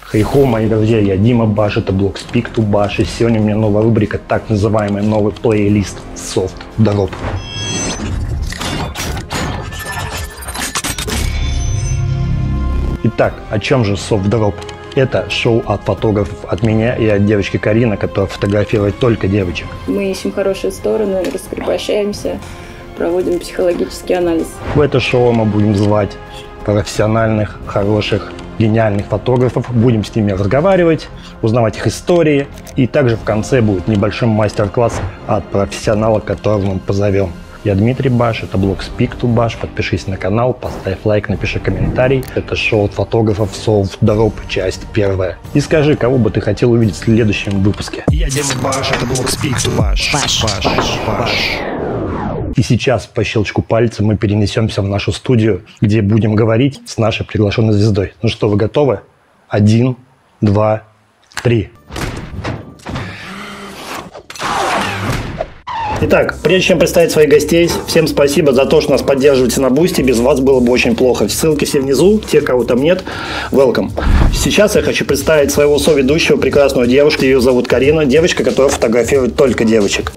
Хей-хо, мои друзья, я Дима Баш, это блог Speak to Bash, и сегодня у меня новая рубрика, так называемый новый плейлист Soft Drop. Итак, о чем же Soft Drop? Это шоу от фотографов, от меня и от девочки Карины, которая фотографирует только девочек. Мы ищем хорошие стороны, раскрепощаемся, проводим психологический анализ. В это шоу мы будем звать профессиональных, хороших, гениальных фотографов, будем с ними разговаривать, узнавать их истории. И также в конце будет небольшой мастер-класс от профессионала, которого мы позовем. Я Дмитрий Баш, это блог Speak to Bash. Подпишись на канал, поставь лайк, напиши комментарий. Это шоу от фотографов Soft Drop, часть 1. И скажи, кого бы ты хотел увидеть в следующем выпуске. Я Дима Баш, это блог Speak to Bash. И сейчас по щелчку пальца мы перенесемся в нашу студию, где будем говорить с нашей приглашенной звездой. Ну что, вы готовы? 1, 2, 3. Итак, прежде чем представить своих гостей, всем спасибо за то, что нас поддерживаете на Бусти. Без вас было бы очень плохо. Ссылки все внизу, тех, кого там нет, welcome. Сейчас я хочу представить своего соведущего, прекрасную девушку. Ее зовут Карина, девочка, которая фотографирует только девочек.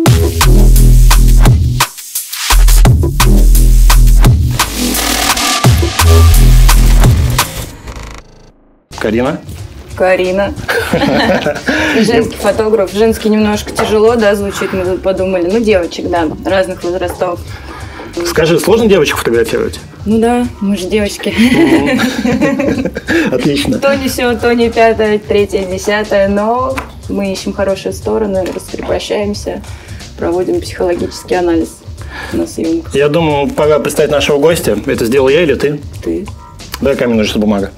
Карина? Карина. Женский фотограф. Женский немножко тяжело, да, звучит, мы тут подумали. Ну, девочек, да, разных возрастов. Скажи, сложно девочек фотографировать? Ну да, мы же девочки. Отлично. То не все, то не пятое, третье, десятое, но мы ищем хорошие стороны, раскрепощаемся, проводим психологический анализ на съемках. Я думаю, пора представить нашего гостя. Это сделал я или ты? Ты. Дай камень, ножницы, бумага.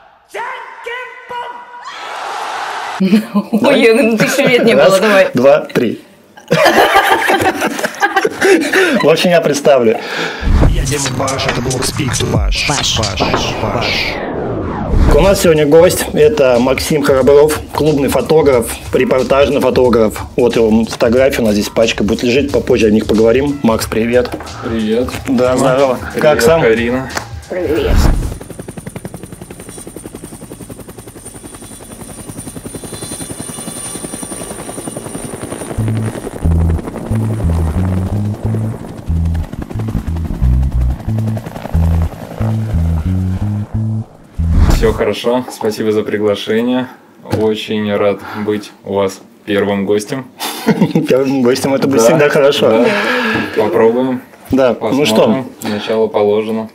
Ой, ну ты еще лет не было, давай. 2, 3. В общем, я представлю. Я Дима Баш, это блог Speak to Bash. У нас сегодня гость, это Максим Храбров, клубный фотограф, репортажный фотограф. Вот его фотография, у нас здесь пачка будет лежать, попозже о них поговорим. Макс, привет. Привет. Да, здорово. Привет, как сам? Карина. Привет. Все хорошо, спасибо за приглашение. Очень рад быть у вас первым гостем. Первым гостем это будет всегда хорошо. Да. Попробуем. Да, Посмотрим. ну что? Начало положено.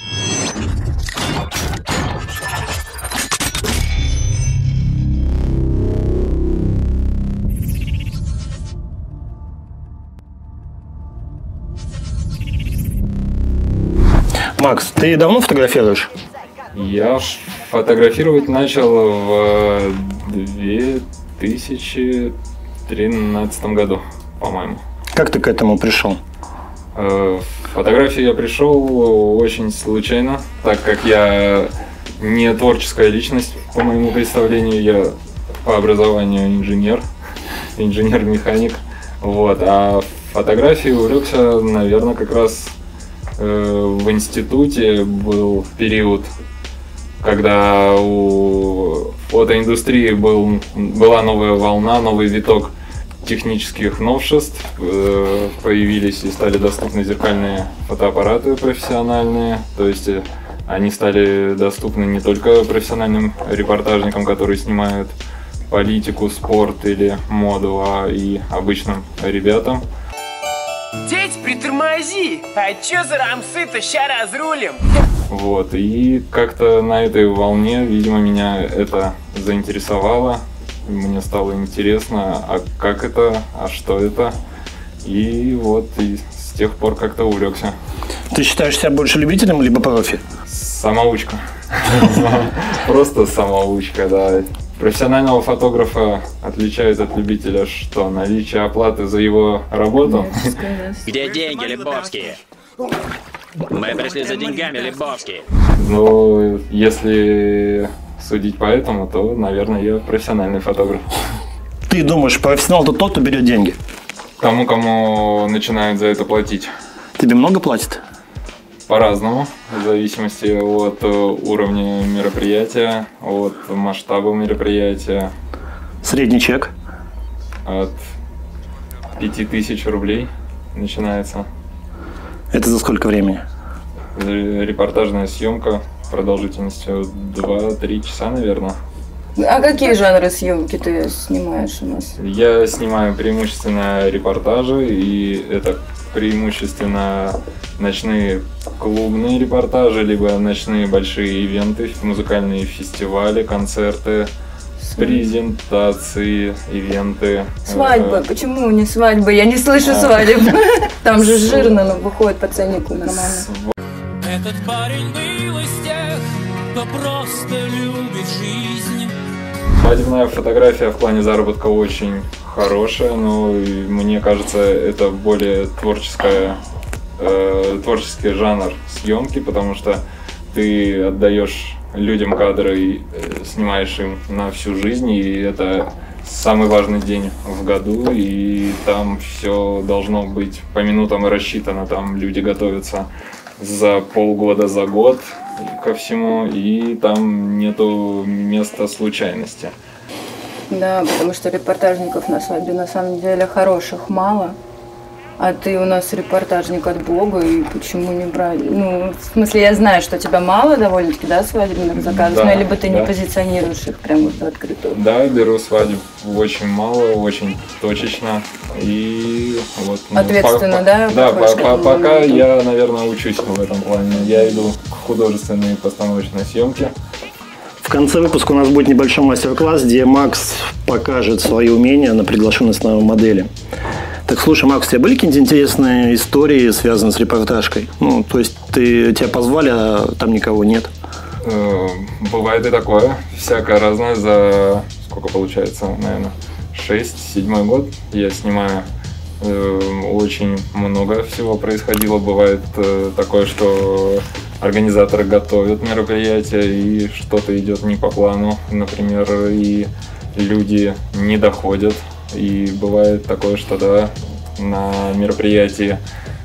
Макс, ты давно фотографируешь? Я фотографировать начал в 2013 году, по-моему. Как ты к этому пришел? В фотографии я пришел очень случайно, так как я не творческая личность, по моему представлению. Я по образованию инженер-механик. Вот. А фотографией увлекся, наверное, как раз в институте был период, когда у фотоиндустрии была новая волна, новый виток технических новшеств. Появились и стали доступны зеркальные фотоаппараты профессиональные. То есть они стали доступны не только профессиональным репортажникам, которые снимают политику, спорт или моду, а и обычным ребятам. Дядь, притормози! А чё за рамсы-то? Ща разрулим! Вот, и как-то на этой волне, видимо, меня это заинтересовало. Мне стало интересно, а как это, а что это. И вот, и с тех пор как-то увлекся. Ты считаешь себя больше любителем, либо профи? Самоучка. Просто самоучка, да. Профессионального фотографа отличает от любителя что? Наличие оплаты за его работу. Где деньги, Лебовские? Мы пришли за деньгами, Лебовские. Ну, если судить по этому, то, наверное, я профессиональный фотограф. Ты думаешь, профессионал это тот, кто берет деньги? Тому, кому начинают за это платить. Тебе много платят? по-разному, в зависимости от уровня мероприятия, от масштаба мероприятия. Средний чек? От 5000 рублей начинается. Это за сколько времени? Репортажная съемка продолжительностью 2-3 часа, наверное. А какие жанры съемки ты снимаешь у нас? Я снимаю преимущественно репортажи, и это преимущественно ночные клубные репортажи, либо ночные большие ивенты, музыкальные фестивали, концерты, презентации, ивенты. Свадьбы. Почему не свадьбы? Я не слышу свадеб. Там же жирно, но выходит по ценнику нормально. Этот парень был из тех, кто просто любит жизнь. Свадебная фотография в плане заработка очень хорошая, но мне кажется, это более творческий жанр съемки, потому что ты отдаешь людям кадры и снимаешь им на всю жизнь, и это самый важный день в году, и там все должно быть по минутам рассчитано, там люди готовятся за полгода, за год ко всему, и там нету места случайности. Да, потому что репортажников на свадьбе на самом деле хороших мало. А ты у нас репортажник от Бога, и почему не брать? Ну, в смысле, я знаю, что тебя мало довольно-таки, да, свадебных заказов, да, но либо ты да. не позиционируешь их прямо в открытую. Да, беру свадеб очень мало, очень точечно, и вот... Ответственно, да? Да, пока я, наверное, учусь в этом плане. Я иду к художественной постановочной съемке. В конце выпуска у нас будет небольшой мастер-класс, где Макс покажет свои умения на приглашенной с нами модели. Так, слушай, Макс, у тебя были какие-нибудь интересные истории, связанные с репортажкой? Ну, то есть тебя позвали, а там никого нет? Бывает и такое. Всякое разное. За сколько получается, наверное, 6-7 год я снимаю. Очень много всего происходило. Бывает такое, что организаторы готовят мероприятие, и что-то идет не по плану. Например, и люди не доходят. И бывает такое, что да, на мероприятии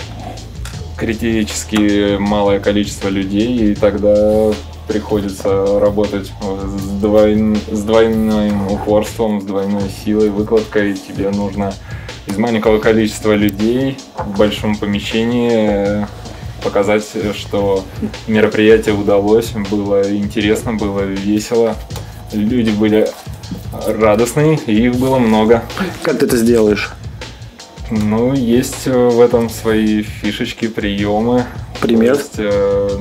критически малое количество людей, и тогда приходится работать с двойным упорством, с двойной силой, выкладкой. Тебе нужно из маленького количества людей в большом помещении показать, что мероприятие удалось, было интересно, было весело, люди были радостные, и их было много. Как ты это сделаешь? Ну, есть в этом свои фишечки, приемы. Пример? То есть,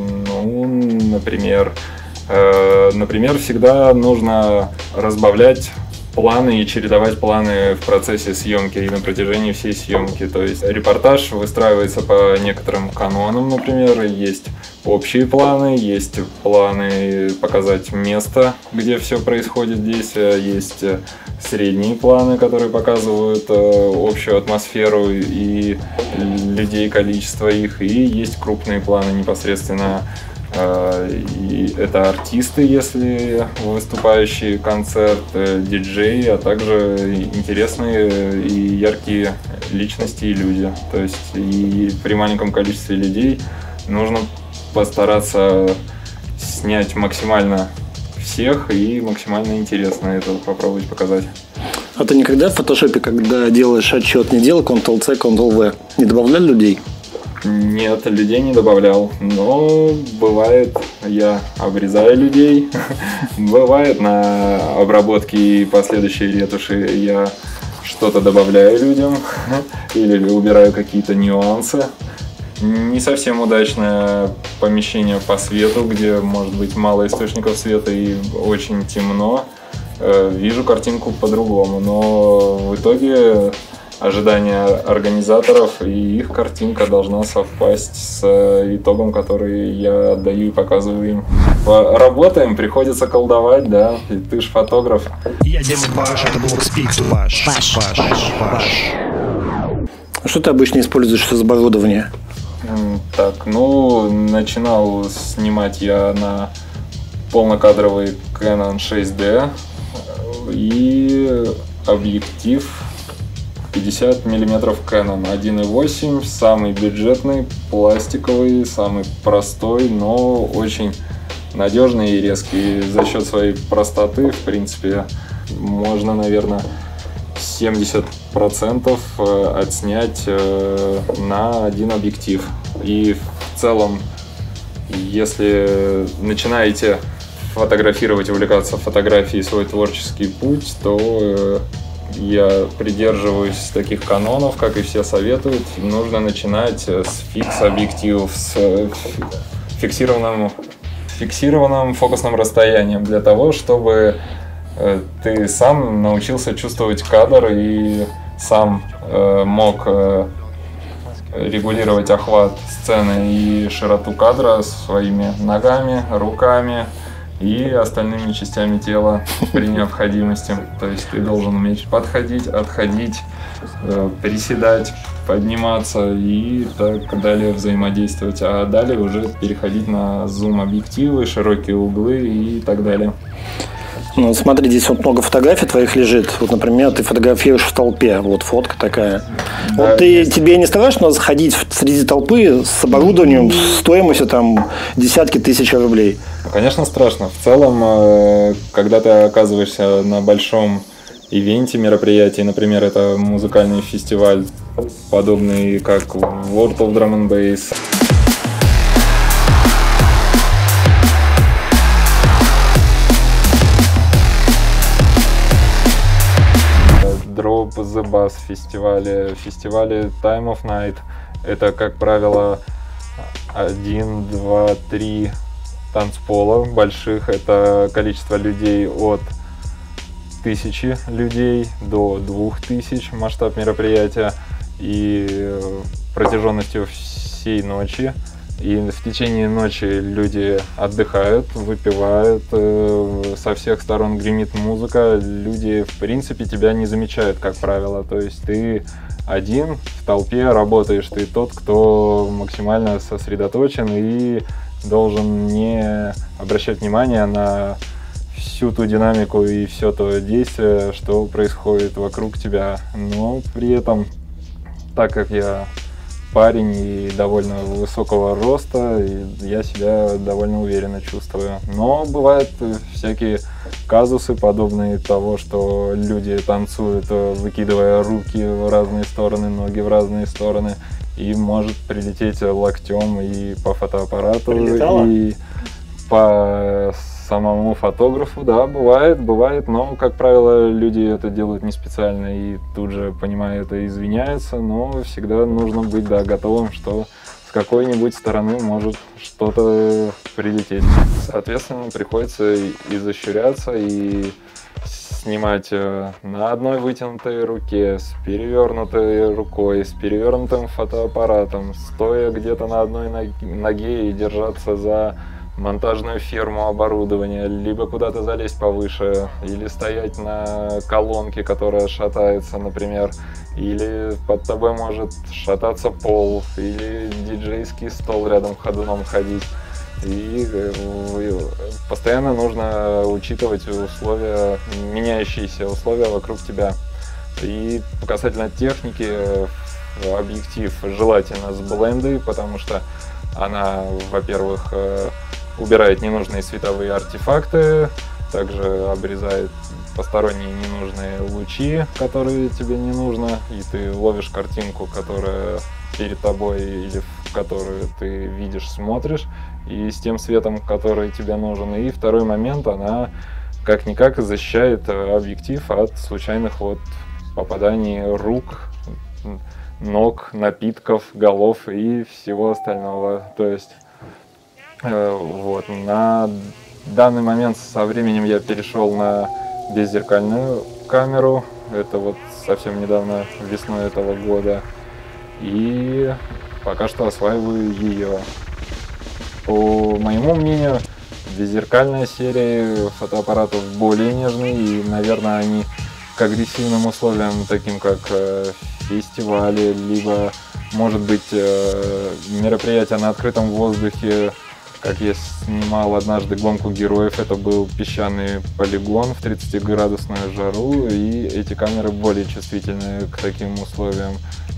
например, всегда нужно разбавлять планы и чередовать планы в процессе съемки и на протяжении всей съемки. То есть репортаж выстраивается по некоторым канонам, например, есть общие планы, есть планы показать место, где все происходит здесь, есть средние планы, которые показывают общую атмосферу и людей, количество их, и есть крупные планы непосредственно. И это артисты, если выступающие, концерт, диджеи, а также интересные и яркие личности и люди. То есть и при маленьком количестве людей нужно постараться снять максимально всех и максимально интересно это попробовать показать. А ты никогда в фотошопе, когда делаешь отчет, не делал Ctrl-C, Ctrl-V? Не добавлял людей? Нет, людей не добавлял, но бывает, я обрезаю людей, бывает на обработке и последующей ретуши я что-то добавляю людям или убираю какие-то нюансы. Не совсем удачное помещение по свету, где может быть мало источников света и очень темно. Вижу картинку по-другому, но в итоге ожидания организаторов и их картинка должна совпасть с итогом, который я отдаю и показываю им. Работаем, приходится колдовать, да, и ты ж фотограф. Я здесь Паш, это был Паш. А что ты обычно используешь из оборудования? Так, ну, начинал снимать я на полнокадровый Canon 6D и объектив 50 мм Canon 1.8, самый бюджетный, пластиковый, самый простой, но очень надежный и резкий. За счет своей простоты, в принципе, можно, наверное, 70% отснять на один объектив. И в целом, если начинаете фотографировать, увлекаться фотографией, свой творческий путь, то я придерживаюсь таких канонов, как и все советуют. Нужно начинать с фикс-объективов, с фиксированным фокусным расстоянием, для того, чтобы ты сам научился чувствовать кадр и сам мог регулировать охват сцены и широту кадра своими ногами, руками и остальными частями тела при необходимости. То есть ты должен уметь подходить, отходить, приседать, подниматься и так далее, взаимодействовать. А далее уже переходить на зум-объективы, широкие углы и так далее. Ну, смотри, здесь вот много фотографий твоих лежит. Вот, например, ты фотографируешь в толпе. Вот фотка такая. Да, вот тебе не страшно заходить среди толпы с оборудованием стоимостью там десятки тысяч рублей? Конечно, страшно. В целом, когда ты оказываешься на большом ивенте, мероприятии, например, это музыкальный фестиваль, подобный как World of Drum and Bass, Drop the Bass фестивали Time of Night. Это, как правило, 1, 2, 3 танцпола больших. Это количество людей от 1000 людей до 2000 масштаб мероприятия. И протяженностью всей ночи. И в течение ночи люди отдыхают, выпивают, со всех сторон гремит музыка, люди в принципе тебя не замечают, как правило. То есть ты один в толпе работаешь, ты тот, кто максимально сосредоточен и должен не обращать внимания на всю ту динамику и все то действие, что происходит вокруг тебя. Но при этом, так как я парень и довольно высокого роста, и я себя довольно уверенно чувствую. Но бывают всякие казусы, подобные того, что люди танцуют, выкидывая руки в разные стороны, ноги в разные стороны, и может прилететь локтем и по фотоаппарату, Прилетало? И по самому фотографу. Да, бывает, но, как правило, люди это делают не специально и тут же, понимая это, извиняются, но всегда нужно быть, да, готовым, что с какой-нибудь стороны может что-то прилететь. Соответственно, приходится изощряться и снимать на одной вытянутой руке, с перевернутой рукой, с перевернутым фотоаппаратом, стоя где-то на одной ноге и держаться за монтажную фирму оборудования, либо куда-то залезть повыше, или стоять на колонке, которая шатается, например, или под тобой может шататься пол, или диджейский стол рядом ходуном ходить. И постоянно нужно учитывать условия, меняющиеся условия вокруг тебя. И касательно техники, объектив желательно с бленды, потому что она, во-первых, убирает ненужные световые артефакты, также обрезает посторонние ненужные лучи, которые тебе не нужно, и ты ловишь картинку, которая перед тобой или в которую ты видишь, смотришь, и с тем светом, который тебе нужен. И второй момент, она как-никак защищает объектив от случайных попаданий рук, ног, напитков, голов и всего остального. То есть на данный момент со временем я перешел на беззеркальную камеру. Это совсем недавно, весной этого года. И пока что осваиваю ее. По моему мнению, беззеркальная серия фотоаппаратов более нежные, и, наверное, они к агрессивным условиям, таким как фестивали, либо, может быть, мероприятия на открытом воздухе, как я снимал однажды гонку героев, это был песчаный полигон в 30-градусную жару, и эти камеры более чувствительны к таким условиям.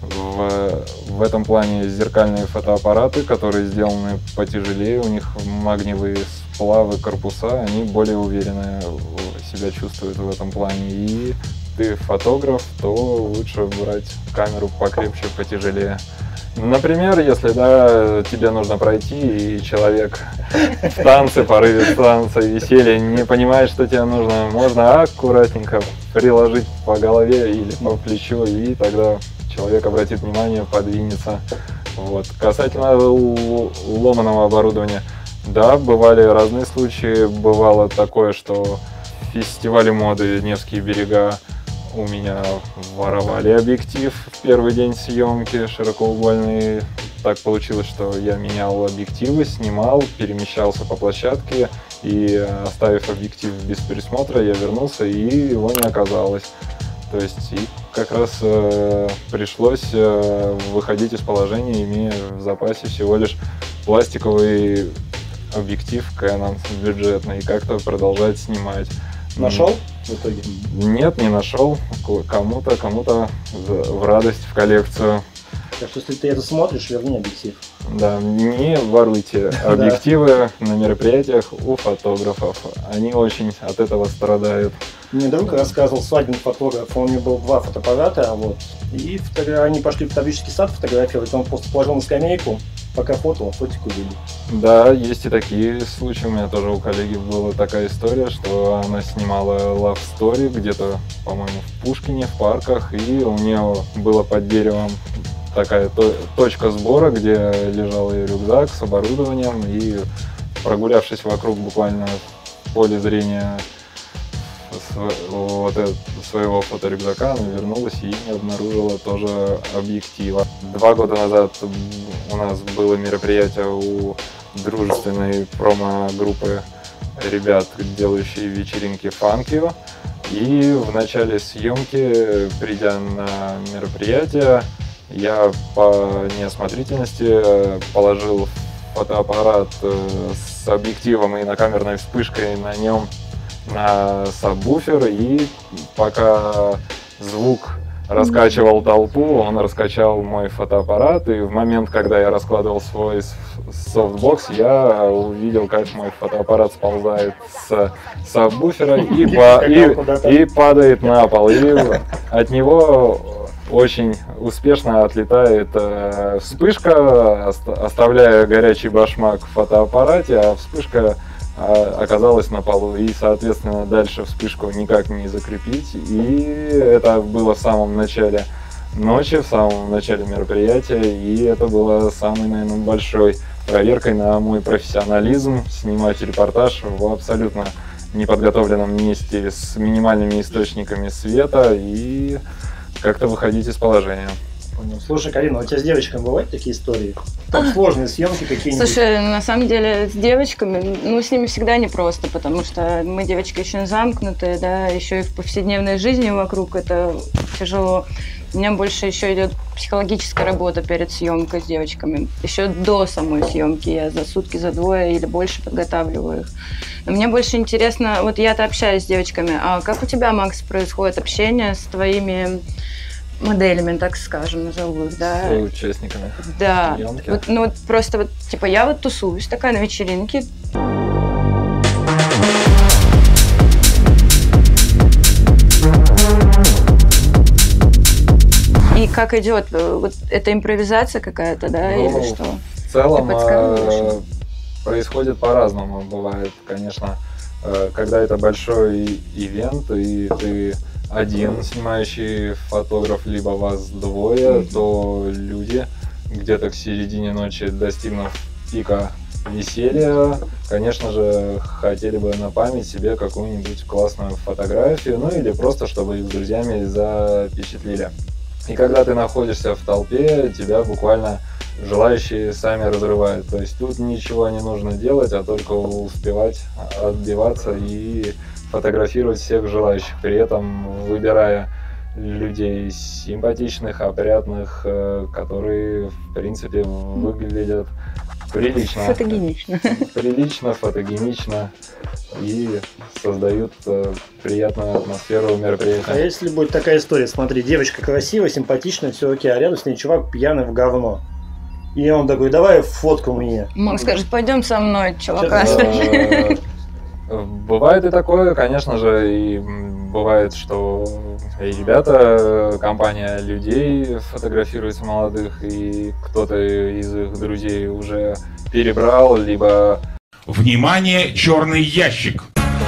В этом плане зеркальные фотоаппараты, которые сделаны потяжелее, у них магниевые сплавы, корпуса, они более уверенно себя чувствуют в этом плане. И ты фотограф, то лучше брать камеру покрепче, потяжелее. Например, если тебе нужно пройти, и человек в танце, порыве танца, веселье, не понимает, что тебе нужно, можно аккуратненько приложить по голове или по плечу, и тогда человек обратит внимание, подвинется. Вот. Касательно ломаного оборудования, да, бывали разные случаи. Бывало такое, что в фестивале моды «Невские берега» у меня воровали объектив в первый день съемки широкоугольный. Так получилось, что я менял объективы, снимал, перемещался по площадке, и оставив объектив без присмотра, я вернулся, и его не оказалось. То есть и как раз пришлось выходить из положения, имея в запасе всего лишь пластиковый объектив Canon бюджетный, и как-то продолжать снимать. Нашел в итоге? Нет, не нашел. Кому-то в радость, в коллекцию. Так что если ты это смотришь, верни объектив. Да, не воруйте объективы на мероприятиях у фотографов. Они очень от этого страдают. Мне друг рассказывал, свадебный фотограф, у него было 2 фотоаппарата, и они пошли в фотографический сад фотографировать, он просто положил на скамейку, пока фотал, фотик увидел. Да, есть и такие случаи. У меня тоже у коллеги была такая история, что она снимала love story где-то, по-моему, в Пушкине, в парках, и у нее было под деревом такая точка сбора, где лежал ее рюкзак с оборудованием, и прогулявшись вокруг буквально в поле зрения своего фоторюкзака, она вернулась и не обнаружила тоже объектива. 2 года назад у нас было мероприятие у дружественной промо-группы ребят, делающие вечеринки Funkio. И в начале съемки, придя на мероприятие, я по неосмотрительности положил фотоаппарат с объективом и инокамерной вспышкой на нем на сабвуфер, и пока звук раскачивал толпу, он раскачал мой фотоаппарат, и в момент, когда я раскладывал свой софтбокс, я увидел, как мой фотоаппарат сползает с сабвуфера и падает на пол, и от него очень успешно отлетает вспышка, оставляя горячий башмак в фотоаппарате, а вспышка оказалась на полу, и, соответственно, дальше вспышку никак не закрепить. И это было в самом начале ночи, в самом начале мероприятия, и это было самой, наверное, большой проверкой на мой профессионализм, снимать репортаж в абсолютно неподготовленном месте с минимальными источниками света и как-то выходить из положения. Слушай, Карина, у тебя с девочками бывают такие истории? Там сложные съемки какие-нибудь? Слушай, на самом деле с девочками, с ними всегда непросто, потому что мы девочки очень замкнутые, да, еще и в повседневной жизни вокруг это тяжело. У меня больше еще идет психологическая работа перед съемкой с девочками. Еще до самой съемки я за сутки, за 2 или больше подготавливаю их. Но мне больше интересно, вот я-то общаюсь с девочками, а как у тебя, Макс, происходит общение с твоими моделями, так скажем, назову их, да? С участниками. Да. Просто я тусуюсь такая на вечеринке. И как идет? Вот это импровизация какая-то, да, или что? В целом происходит по-разному. Бывает, конечно, когда это большой ивент, и ты один снимающий фотограф, либо вас 2, то люди где-то к середине ночи, достигнув пика веселья, конечно же, хотели бы на память себе какую-нибудь классную фотографию, или просто, чтобы их с друзьями запечатлели. И когда ты находишься в толпе, тебя буквально желающие сами разрывают. То есть тут ничего не нужно делать, а только успевать отбиваться и фотографировать всех желающих, при этом выбирая людей симпатичных, опрятных, которые, в принципе, выглядят Прилично. Фотогенично. Прилично, фотогенично и создают приятную атмосферу мероприятия. А если будет такая история, смотри, девочка красивая, симпатичная, все окей, а рядом с ней чувак пьяный в говно. И он такой, давай фотку мне. Макс скажет, пойдем со мной, чувака. Бывает и такое, конечно же, и бывает, что и ребята, компания людей фотографируется молодых, и кто-то из их друзей уже перебрал, либо... Внимание, черный ящик!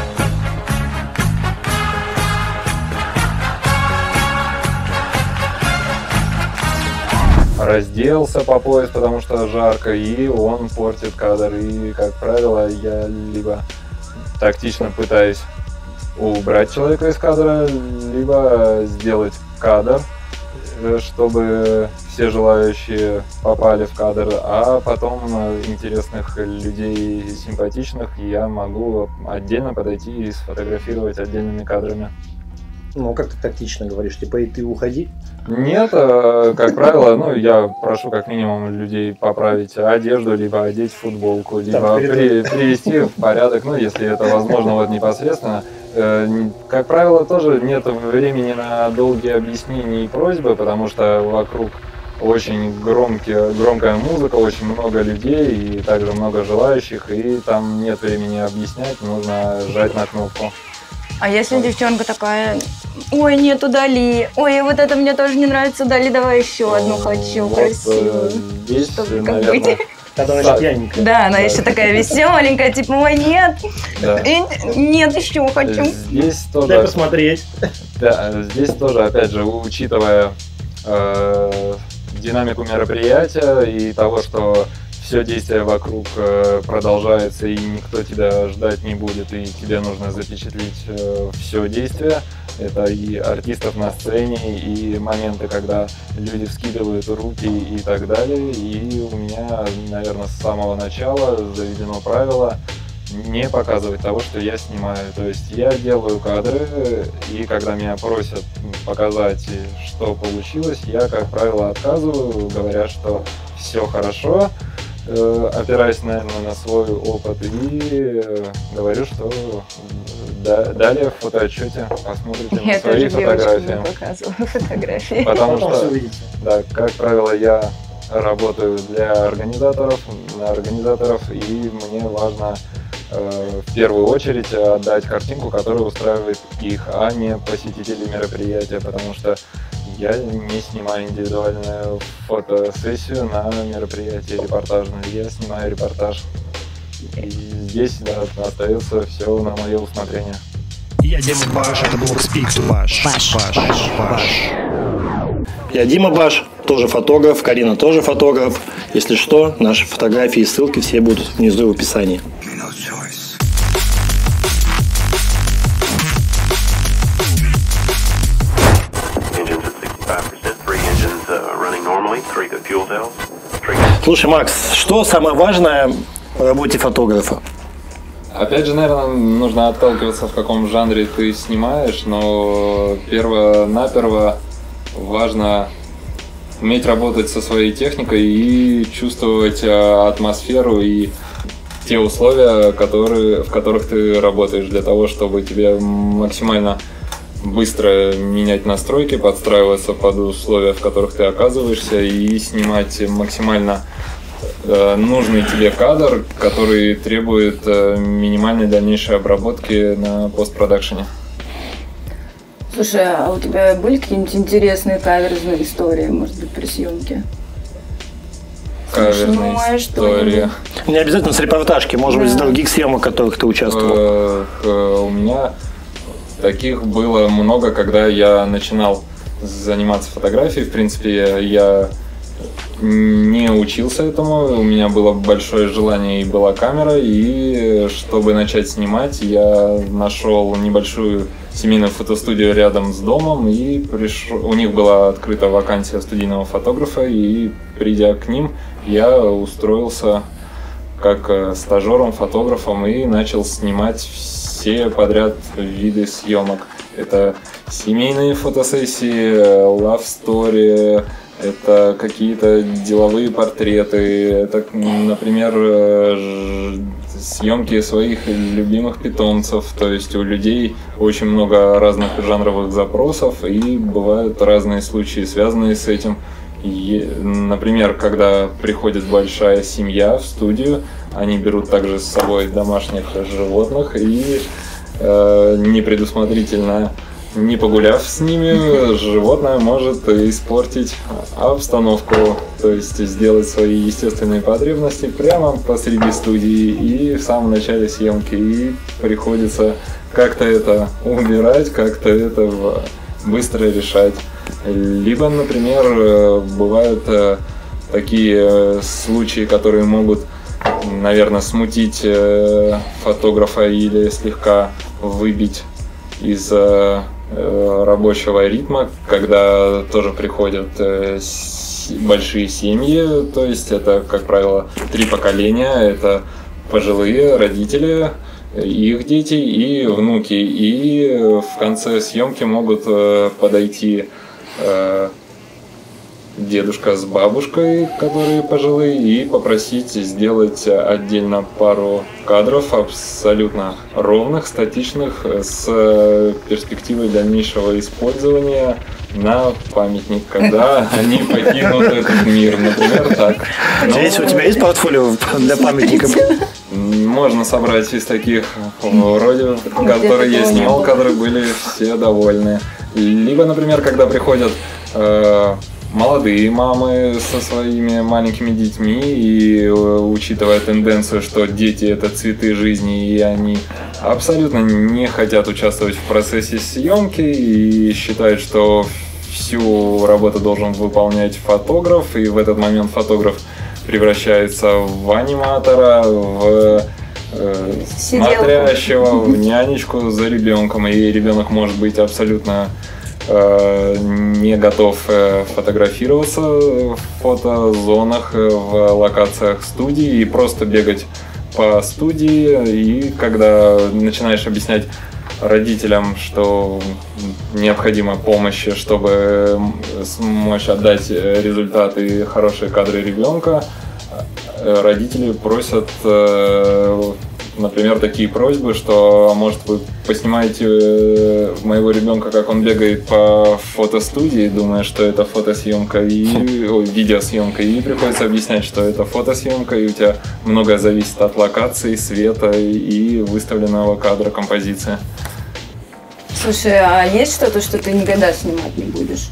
разделся по пояс, потому что жарко, и он портит кадр. И, как правило, я либо тактично пытаюсь убрать человека из кадра, либо сделать кадр, чтобы все желающие попали в кадр, а потом интересных людей, симпатичных, я могу отдельно подойти и сфотографировать отдельными кадрами. Ну, как ты тактично говоришь, типа, и ты уходи? Нет, как правило, ну, я прошу как минимум людей поправить одежду, либо одеть футболку, либо привести в порядок, ну, если это возможно, вот непосредственно. Как правило, тоже нет времени на долгие объяснения и просьбы, потому что вокруг очень громкая музыка, очень много людей и также много желающих, и там нет времени объяснять, нужно жать на кнопку. А если девчонка такая, ой, нет, удали, ой, вот это мне тоже не нравится, удали, давай еще одну хочу, вот, красивую. Здесь, чтобы наверное, когда она пьяненькая. Да, она еще такая веселенькая, типа, ой, нет, нет, еще хочу. Здесь тоже... Дай посмотреть. Да, здесь тоже, опять же, учитывая динамику мероприятия и того, что все действие вокруг продолжается и никто тебя ждать не будет, и тебе нужно запечатлеть все действие. Это и артистов на сцене, и моменты, когда люди вскидывают руки и так далее. И у меня, наверное, с самого начала заведено правило не показывать того, что я снимаю. То есть я делаю кадры, и когда меня просят показать, что получилось, я, как правило, отказываю, говоря, что все хорошо, опираясь, наверное, на свой опыт, и говорю, что далее в фотоотчете посмотрите на свои фотографии. Я показываю фотографии. Потому что, да, как правило, я работаю для организаторов, и мне важно в первую очередь отдать картинку, которая устраивает их, а не посетителей мероприятия, потому что я не снимаю индивидуальную фотосессию на мероприятии репортажное, я снимаю репортаж. И здесь, да, остается все на мое усмотрение. Я Дима Баш, это был Speak to Баш. Я Дима Баш, тоже фотограф, Карина тоже фотограф. Если что, наши фотографии и ссылки все будут внизу в описании. Слушай, Макс, что самое важное в работе фотографа? Опять же, наверное, нужно отталкиваться, в каком жанре ты снимаешь, но перво-наперво важно уметь работать со своей техникой и чувствовать атмосферу и те условия, в которых ты работаешь, для того, чтобы тебе максимально быстро менять настройки, подстраиваться под условия, в которых ты оказываешься, и снимать максимально нужный тебе кадр, который требует минимальной дальнейшей обработки на постпродакшене. Слушай, а у тебя были какие-нибудь интересные каверзные истории, может быть, при съемке? Каверзные истории. Не обязательно с репортажки, может быть, с других съемок, в которых ты участвовал. У меня таких было много, когда я начинал заниматься фотографией. В принципе, я не учился этому, у меня было большое желание и была камера, и чтобы начать снимать, я нашел небольшую семейную фотостудию рядом с домом, и у них была открыта вакансия студийного фотографа, и придя к ним, я устроился как стажером, фотографом, и начал снимать все подряд виды съемок. Это семейные фотосессии, love story, это какие-то деловые портреты, это, например, съемки своих любимых питомцев. То есть у людей очень много разных жанровых запросов, и бывают разные случаи, связанные с этим. Например, когда приходит большая семья в студию, они берут также с собой домашних животных и непредусмотрительно, не погуляв с ними, животное может испортить обстановку, то есть сделать свои естественные потребности прямо посреди студии и в самом начале съемки. И приходится как-то это убирать, как-то это быстро решать. Либо, например, бывают такие случаи, которые могут, наверное, смутить фотографа или слегка выбить из рабочего ритма, когда тоже приходят большие семьи, то есть это, как правило, 3 поколения, это пожилые родители, их дети и внуки, и в конце съемки могут подойти дедушка с бабушкой, которые пожилые, и попросить сделать отдельно пару кадров абсолютно ровных, статичных, с перспективой дальнейшего использования на памятник, когда они покинут этот мир, например, так. Здесь у тебя есть портфолио для памятников? Можно собрать из таких, вроде, которые я снимал, кадры были все довольны. Либо, например, когда приходят молодые мамы со своими маленькими детьми, и учитывая тенденцию, что дети — это цветы жизни, и они абсолютно не хотят участвовать в процессе съемки и считают, что всю работу должен выполнять фотограф, и в этот момент фотограф превращается в аниматора, в смотрящего, в нянечку за ребенком, и ребенок может быть абсолютно не готов фотографироваться в фотозонах, в локациях студии и просто бегать по студии. И когда начинаешь объяснять родителям, что необходима помощь, чтобы смочь отдать результаты и хорошие кадры ребенка, родители просят, например, такие просьбы, что, может, вы поснимаете моего ребенка, как он бегает по фотостудии, думая, что это фотосъемка и видеосъемка, и приходится объяснять, что это фотосъемка, и у тебя многое зависит от локации, света и выставленного кадра, композиции. Слушай, а есть что-то, что ты никогда снимать не будешь?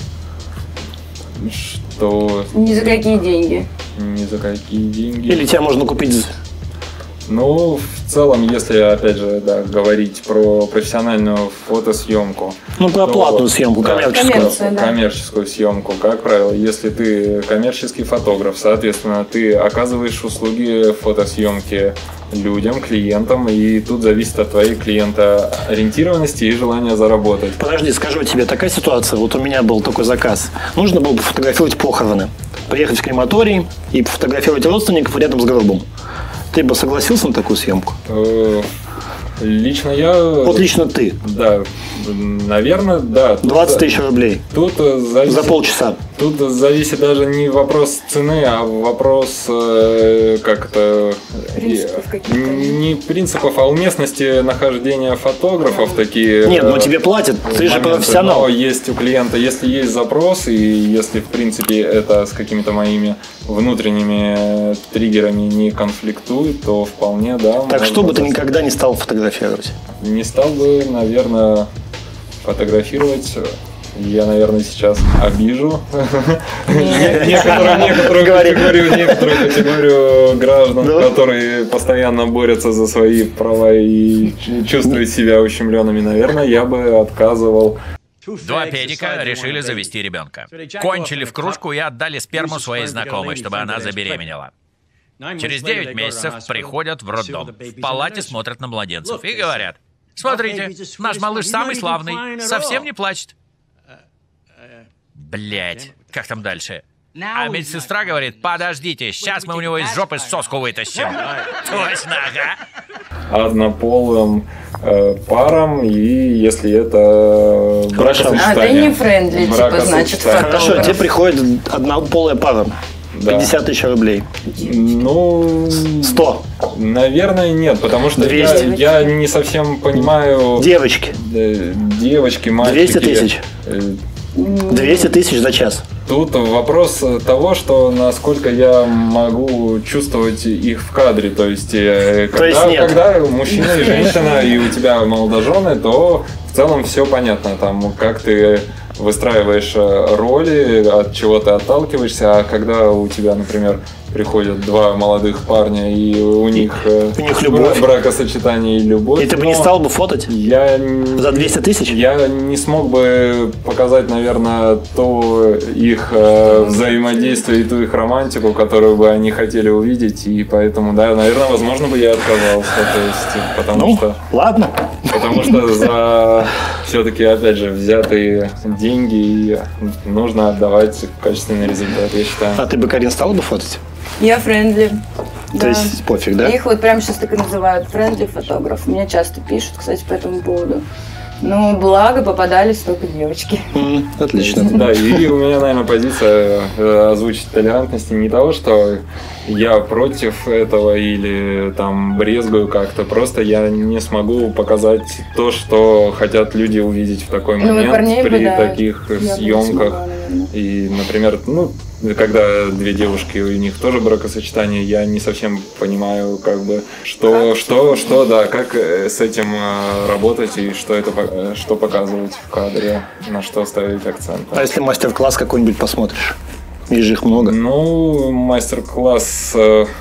Что? Ни за какие деньги. Ни за какие деньги. Или тебя можно купить? Ну, в целом, если, опять же, да, говорить про профессиональную фотосъемку. Ну, про платную съемку, да, коммерческую. Коммерческую съемку, как правило, если ты коммерческий фотограф, соответственно, ты оказываешь услуги фотосъемки людям, клиентам, и тут зависит от твоей клиентоориентированности и желания заработать. Подожди, скажу тебе, такая ситуация, вот у меня был такой заказ. Нужно было пофотографировать похороны, приехать в крематорий и пофотографировать родственников рядом с гробом. Ты бы согласился на такую съемку? Лично я... Вот лично ты? Да, наверное, да. 20 тысяч рублей. Тут зависит, за полчаса. Тут зависит даже не вопрос цены, а вопрос как-то... Не принципов, а уместности нахождения фотографов такие... Нет, но тебе платят, ты же профессионал. Но есть у клиента, если есть запрос, и если, в принципе, это с какими-то моими внутренними триггерами не конфликтует, то вполне, да. Так что бы ты никогда не стал фотографировать? Не стал бы, наверное, фотографировать. Я, наверное, сейчас обижу некоторую категорию граждан, которые постоянно борются за свои права и чувствуют себя ущемленными. Наверное, я бы отказывал. 2 педика решили завести ребенка. Кончили в кружку и отдали сперму своей знакомой, чтобы она забеременела. Через 9 месяцев приходят в роддом. В палате смотрят на младенцев и говорят: смотрите, наш малыш самый славный, совсем не плачет. Блять, как там дальше? А медсестра говорит, подождите, сейчас мы у него из жопы соску вытащим. Точно, ага. Однополым парам, и если это бракосочетание. А, ты не френдли, типа, значит, Хорошо, тебе приходит однополая пара. Да. 50 тысяч рублей. Ну... 100. Наверное, нет, потому что 200. я не совсем понимаю... Девочки. Девочки, мальчики. 200 тысяч. 200 тысяч за час. Тут вопрос того, что насколько я могу чувствовать их в кадре. То есть, когда мужчина и женщина, и у тебя молодожены, то в целом все понятно. Там, как ты выстраиваешь роли, от чего ты отталкиваешься, а когда у тебя, например, приходят два молодых парня, и у них любовь, бракосочетание и любовь. И ты бы не стал бы фотать? За 200 тысяч? Я не смог бы показать, наверное, то их взаимодействие и ту их романтику, которую бы они хотели увидеть, и поэтому, да, наверное, возможно бы я отказался, то есть, потому что... Ладно. Потому что за все-таки, опять же, взятые деньги нужно отдавать качественный результат, я считаю. А ты бы, Карин, стала бы фотать? Я френдли. То есть пофиг, да? Их вот прямо сейчас так и называют, френдли фотограф. Меня часто пишут, кстати, по этому поводу. Но благо попадались только девочки. Отлично. Да, и у меня, наверное, позиция озвучить толерантности не того, что я против этого или там брезгую как-то. Просто я не смогу показать то, что хотят люди увидеть в такой момент при таких съемках. И, например, когда две девушки, у них тоже бракосочетание, я не совсем понимаю, как бы, как с этим работать и что показывать в кадре, на что ставить акцент. А если мастер-класс какой-нибудь посмотришь? Есть же их много. Ну, мастер-класс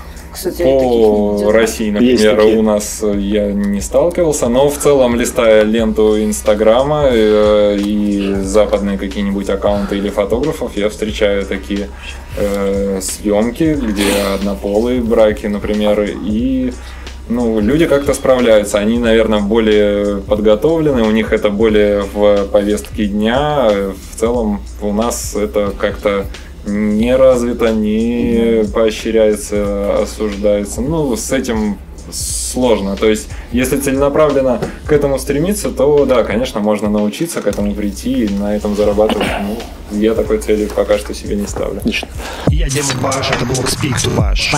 по России, например, у нас я не сталкивался, но в целом, листая ленту Инстаграма и западные какие-нибудь аккаунты или фотографов, я встречаю такие съемки, где однополые браки, например, и люди как-то справляются. Они, наверное, более подготовлены, у них это более в повестке дня. В целом у нас это как-то не развито, не поощряется, осуждается. С этим сложно. То есть, если целенаправленно к этому стремиться, то да, конечно, можно научиться к этому прийти и на этом зарабатывать. Я такой цели пока что себе не ставлю. Отлично. Я Дима Баш, это был Speak Баш.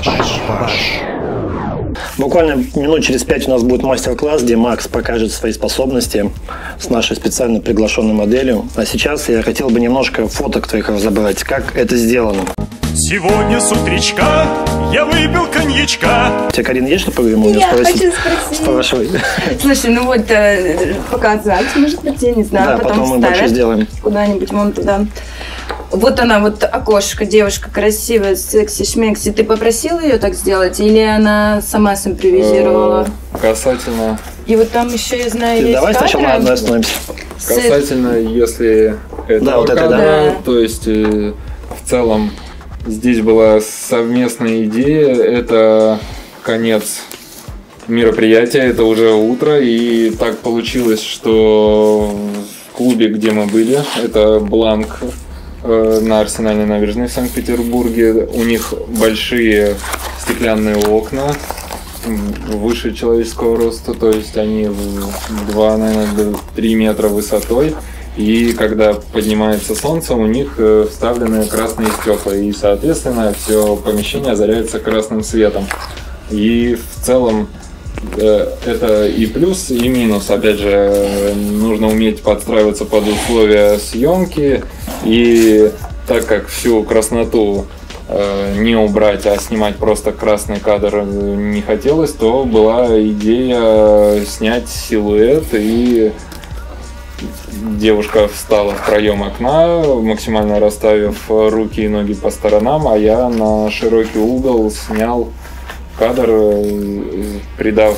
Буквально минут через 5 у нас будет мастер-класс, где Макс покажет свои способности с нашей специально приглашенной моделью. А сейчас я хотел бы немножко фоток твоих разобрать, как это сделано. Сегодня с утречка я выпил коньячка. У тебя, Карин, есть что по ему спросить? Я хочу спросить. Спрашивай. Слушай, показать, может быть, я не знаю. Да, потом мы больше сделаем. Куда-нибудь вон туда. Вот она, вот окошко, девушка красивая, секси-шмекси. Ты попросил ее так сделать или она сама симпровизировала? Касательно... И вот там еще, я знаю, есть давай кадры. сначала одной остановимся. Касательно, если этого кадра, то есть в целом здесь была совместная идея, это конец мероприятия, это уже утро, и так получилось, что в клубе, где мы были, это Бланк, на Арсенальной набережной в Санкт-Петербурге. У них большие стеклянные окна выше человеческого роста, то есть они 2, наверное, 3 метра высотой. И когда поднимается солнце, у них вставлены красные стекла, и, соответственно, все помещение озаряется красным светом. И в целом это и плюс, и минус. Опять же, нужно уметь подстраиваться под условия съемки. И так как всю красноту не убрать, а снимать просто красный кадр не хотелось, то была идея снять силуэт, и девушка встала в проем окна, максимально расставив руки и ноги по сторонам, а я на широкий угол снял кадр, придав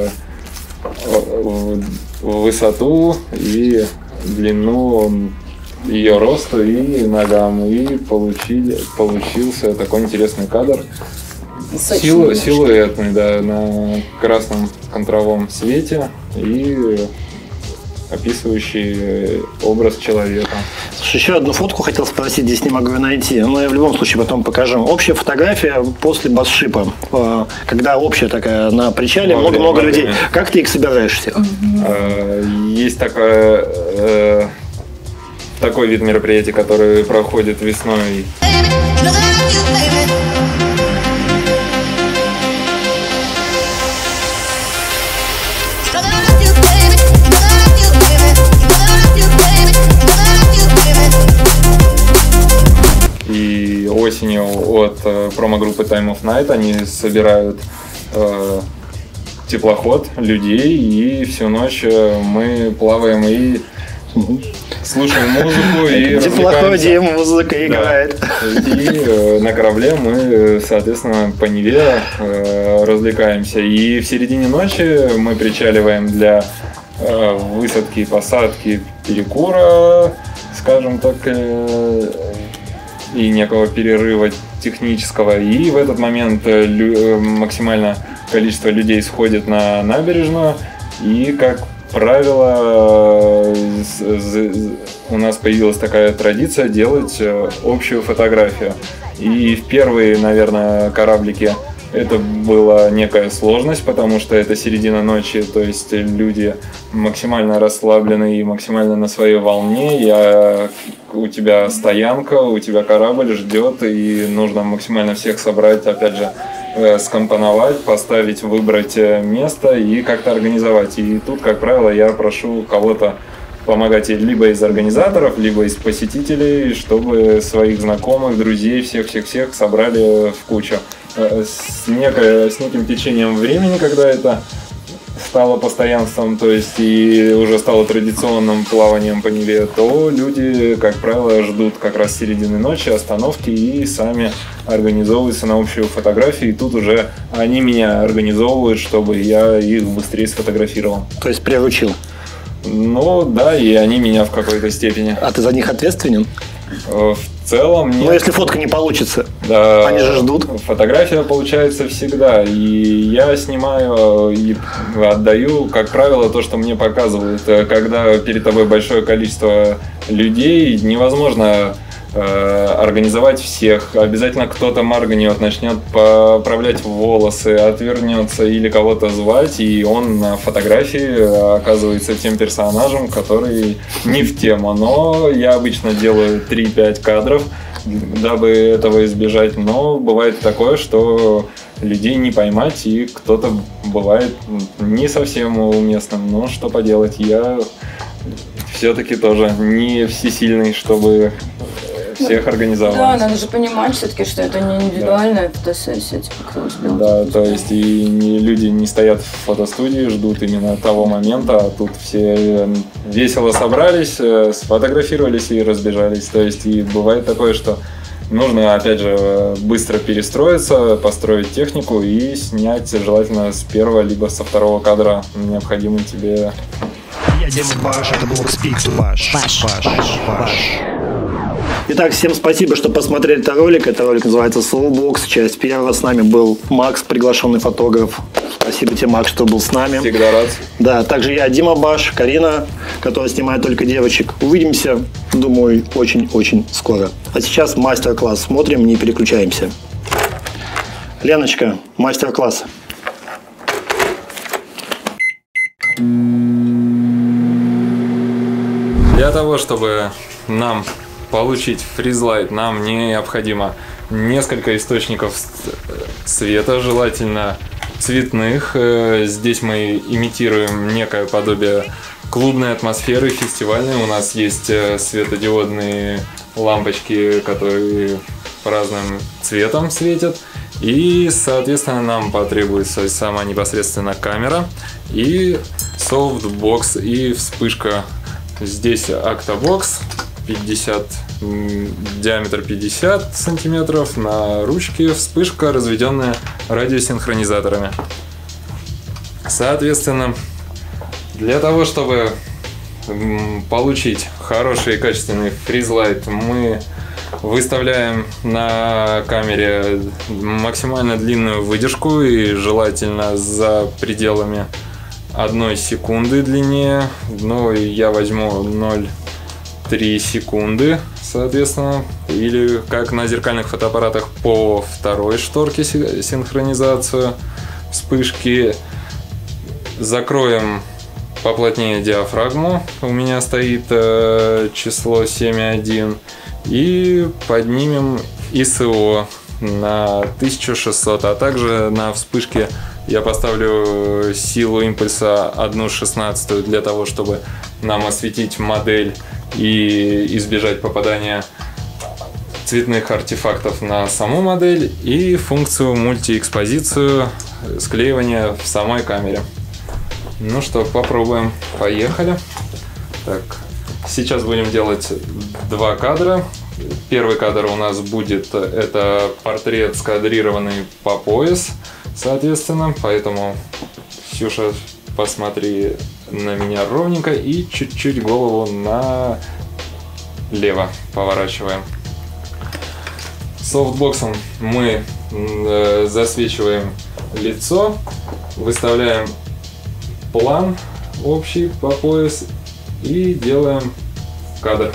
высоту и длину ее росту и ногам, и получился такой интересный кадр. Силуэтный, да, на красном контровом свете, и описывающий образ человека. Слушай, еще одну фотку хотел спросить, здесь не могу ее найти, но я в любом случае потом покажу. Общая фотография после басшипа, когда общая такая на причале, много-много людей. Как ты их собираешь всех? Есть такой вид мероприятий, который проходит весной. И осенью от промо-группы Time of Night они собирают теплоход людей, и всю ночь мы плаваем и слушаем музыку и развлекаемся. В теплоходе музыка играет. И на корабле мы, соответственно, по Неве развлекаемся. И в середине ночи мы причаливаем для высадки, посадки, перекура, скажем так, и некого перерыва технического. И в этот момент максимальное количество людей сходит на набережную. И, как правило, у нас появилась такая традиция делать общую фотографию. И в первые, наверное, кораблики это была некая сложность, потому что это середина ночи, то есть люди максимально расслаблены и максимально на своей волне. У тебя стоянка, у тебя корабль ждет, и нужно максимально всех собрать, опять же, скомпоновать, поставить, выбрать место и как-то организовать. И тут, как правило, я прошу кого-то помогать либо из организаторов, либо из посетителей, чтобы своих знакомых, друзей, всех-всех-всех собрали в кучу. С неким течением времени, когда это стало постоянством, то есть и уже стало традиционным плаванием по Неве, то люди, как правило, ждут как раз середины ночи, остановки и сами организовываются на общую фотографию. И тут уже они меня организовывают, чтобы я их быстрее сфотографировал. То есть приручил? Ну да, и они меня в какой-то степени. А ты за них ответственен? В целом нет. Но если фотка не получится, да, они же ждут. Фотография получается всегда. И я снимаю и отдаю, как правило, то, что мне показывают. Когда перед тобой большое количество людей, невозможно организовать всех. Обязательно кто-то моргнет, начнет поправлять волосы, отвернется или кого-то звать, и он на фотографии оказывается тем персонажем, который не в тему. Но я обычно делаю 3-5 кадров, дабы этого избежать. Но бывает такое, что людей не поймать, и кто-то бывает не совсем уместным. Но что поделать, я все-таки тоже не всесильный, чтобы всех организовать. Да, надо же понимать все-таки, что это не индивидуальная фотосессия, типа кто успел. Да, то есть и люди не стоят в фотостудии, ждут именно того момента, а тут все весело собрались, сфотографировались и разбежались. То есть и бывает такое, что нужно, опять же, быстро перестроиться, построить технику и снять желательно с первого либо со второго кадра необходимый тебе. Я Дима Баш, это был Speak Баш. Итак, всем спасибо, что посмотрели этот ролик. Этот ролик называется Soulbox, часть первая. С нами был Макс, приглашенный фотограф. Спасибо тебе, Макс, что был с нами. Всегда рад. Да, также я, Дима Баш, Карина, которая снимает только девочек. Увидимся, думаю, очень-очень скоро. А сейчас мастер-класс. Смотрим, не переключаемся. Леночка, мастер-класс. Для того, чтобы нам получить фризлайт, нам необходимо несколько источников света, желательно цветных. Здесь мы имитируем некое подобие клубной атмосферы, фестивальной. У нас есть светодиодные лампочки, которые по разным цветам светят. И, соответственно, нам потребуется сама непосредственно камера и софтбокс и вспышка. Здесь Octabox 50, диаметр 50 сантиметров, на ручке вспышка, разведенная радиосинхронизаторами. Соответственно, для того, чтобы получить хороший и качественный фризлайт, мы выставляем на камере максимально длинную выдержку и желательно за пределами 1 секунды длиннее, но я возьму 0,3 секунды, соответственно, или как на зеркальных фотоаппаратах по второй шторке синхронизацию вспышки. Закроем поплотнее диафрагму, у меня стоит число 7,1, и поднимем ISO на 1600, а также на вспышке я поставлю силу импульса 1/16 для того, чтобы нам осветить модель и избежать попадания цветных артефактов на саму модель, и функцию мультиэкспозицию склеивания в самой камере. Ну что, попробуем. Поехали. Так, сейчас будем делать 2 кадра. Первый кадр у нас будет это портрет, скадрированный по пояс, соответственно, поэтому, Ксюша, посмотри на меня ровненько и чуть-чуть голову налево поворачиваем. Софтбоксом мы засвечиваем лицо, выставляем план общий по пояс и делаем кадр.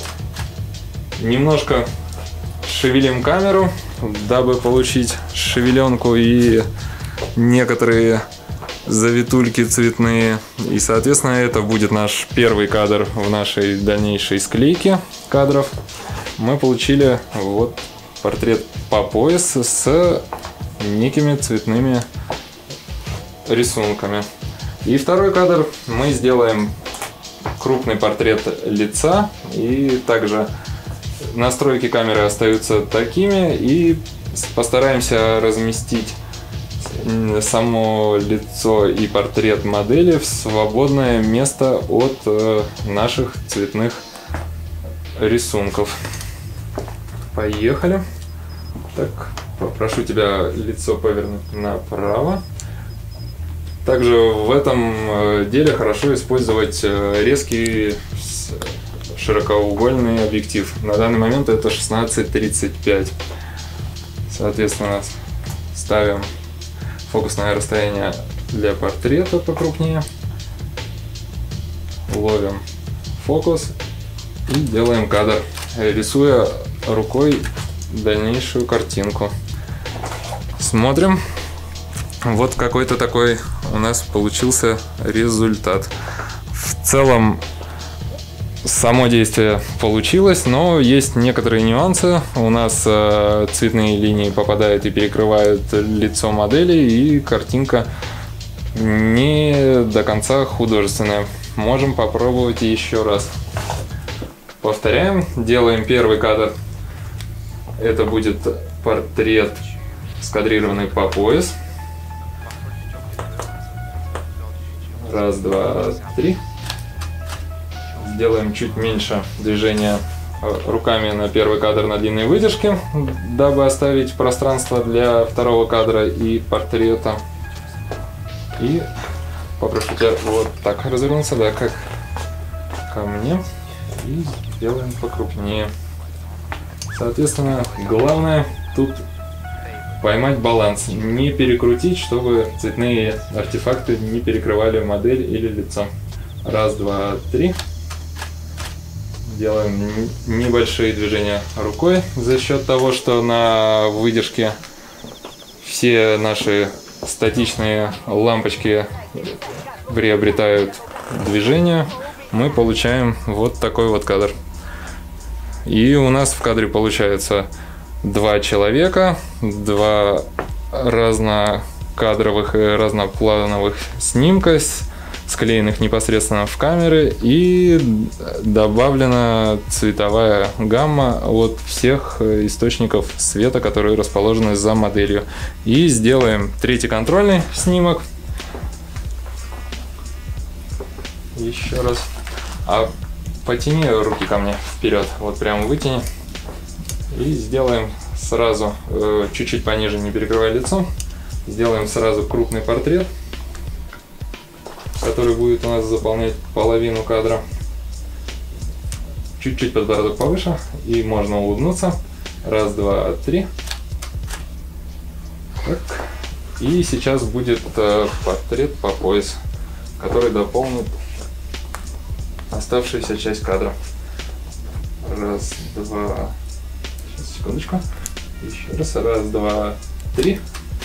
Немножко шевелим камеру, дабы получить шевеленку и некоторые завитульки цветные. И, соответственно, это будет наш первый кадр в нашей дальнейшей склейке кадров. Мы получили вот портрет по пояс с некими цветными рисунками. И второй кадр мы сделаем крупный портрет лица, и также настройки камеры остаются такими, и постараемся разместить само лицо и портрет модели в свободное место от наших цветных рисунков. Поехали. Так, попрошу тебя лицо повернуть направо. Также в этом деле хорошо использовать резкий широкоугольный объектив. На данный момент это 16-35. Соответственно, ставим фокусное расстояние для портрета покрупнее. Ловим фокус и делаем кадр, рисуя рукой дальнейшую картинку. Смотрим. Вот какой-то такой у нас получился результат. В целом само действие получилось, но есть некоторые нюансы. У нас цветные линии попадают и перекрывают лицо модели, и картинка не до конца художественная. Можем попробовать еще раз. Повторяем, делаем первый кадр. Это будет портрет, скадрированный по пояс. Раз, два, три. Сделаем чуть меньше движения руками на первый кадр на длинной выдержке, дабы оставить пространство для второго кадра и портрета. И попрошу тебя вот так развернуться, да, как ко мне. И сделаем покрупнее. Соответственно, главное тут поймать баланс, не перекрутить, чтобы цветные артефакты не перекрывали модель или лицо. Раз, два, три. Делаем небольшие движения рукой за счет того, что на выдержке все наши статичные лампочки приобретают движение. Мы получаем вот такой вот кадр. И у нас в кадре получается 2 человека, 2 разнокадровых и разноплановых снимка, склеенных непосредственно в камеры, и добавлена цветовая гамма от всех источников света, которые расположены за моделью. И сделаем третий контрольный снимок. Еще раз. А потяни руки ко мне вперед, вот прям вытяни. И сделаем сразу, чуть-чуть пониже, не перекрывая лицо, сделаем сразу крупный портрет, который будет у нас заполнять половину кадра. Чуть-чуть подбородок повыше, и можно улыбнуться. Раз, два, три. Так. И сейчас будет портрет по пояс, который дополнит оставшуюся часть кадра. Раз, два. Сейчас, секундочку. Еще раз. Раз, два, три.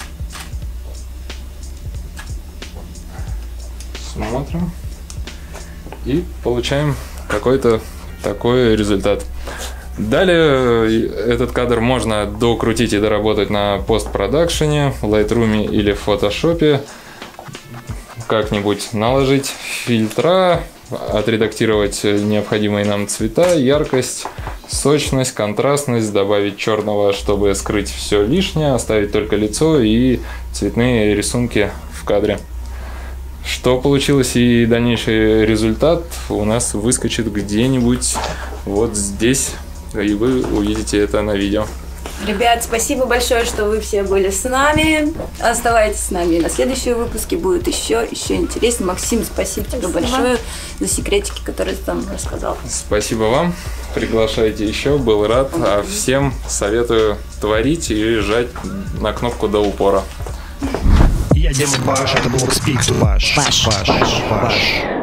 Смотрим. И получаем какой-то такой результат. Далее этот кадр можно докрутить и доработать на постпродакшене, в Lightroom или в Photoshop. Как-нибудь наложить фильтра, отредактировать необходимые нам цвета, яркость, сочность, контрастность, добавить черного, чтобы скрыть все лишнее, оставить только лицо и цветные рисунки в кадре. Что получилось и дальнейший результат у нас выскочит где-нибудь вот здесь, и вы увидите это на видео. Ребят, спасибо большое, что вы все были с нами. Оставайтесь с нами. На следующие выпуски будет еще интереснее. Максим, спасибо тебе большое за секретики, которые ты там рассказал. Спасибо вам. Приглашайте еще, был рад. А всем советую творить и жать на кнопку до упора. Я здесь ваш, это блог Speaks, ваш.